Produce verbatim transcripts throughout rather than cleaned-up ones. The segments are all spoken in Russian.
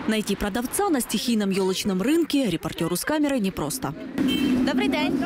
Найти продавца на стихийном елочном рынке репортеру с камерой непросто. Добрый день.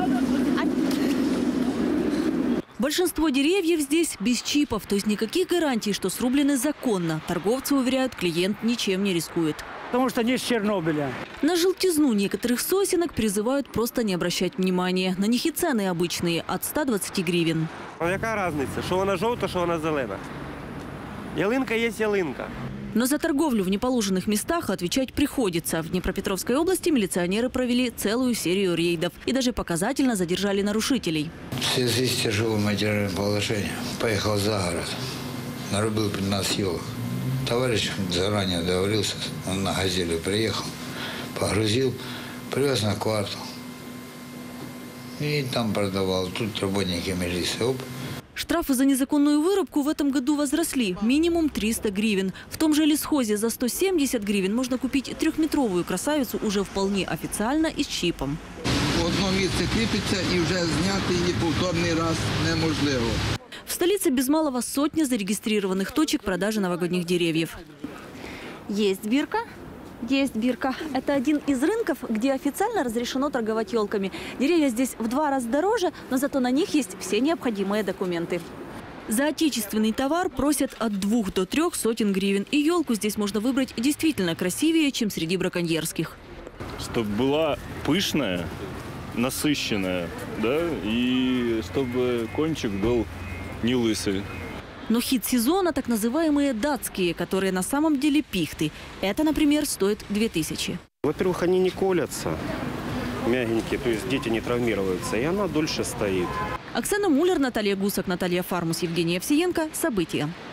Большинство деревьев здесь без чипов, то есть никаких гарантий, что срублены законно. Торговцы уверяют, клиент ничем не рискует. Потому что они с Чернобыля. На желтизну некоторых сосенок призывают просто не обращать внимания. На них и цены обычные – от ста двадцати гривен. А яка разниця? Що вона жовта, що вона зелена? Ялинка є ялинка. Но за торговлю в неположенных местах отвечать приходится. В Днепропетровской области милиционеры провели целую серию рейдов и даже показательно задержали нарушителей. В связи с тяжелым материальным положением поехал за город, нарубил пятнадцать елок. Товарищ заранее договорился, он на «Газели» приехал, погрузил, привез на квартал и там продавал. Тут работники милиции. Оп. Штрафы за незаконную вырубку в этом году возросли. Минимум триста гривен. В том же лесхозе за сто семьдесят гривен можно купить трехметровую красавицу уже вполне официально и с чипом. В одном месте крепится и уже зняти її повторний раз неможливо. В столице без малого сотни зарегистрированных точек продажи новогодних деревьев. Есть бирка. Есть бирка. Это один из рынков, где официально разрешено торговать елками. Деревья здесь в два раза дороже, но зато на них есть все необходимые документы. За отечественный товар просят от двух до трех сотен гривен. И елку здесь можно выбрать действительно красивее, чем среди браконьерских. Чтобы была пышная, насыщенная, да, и чтобы кончик был не лысый. Но хит сезона – так называемые датские, которые на самом деле пихты. Это, например, стоит две тысячи. Во-первых, они не колятся, мягенькие, то есть дети не травмируются, и она дольше стоит. Оксана Муллер, Наталья Гусак, Наталья Фармус, Евгения Овсиенко. События.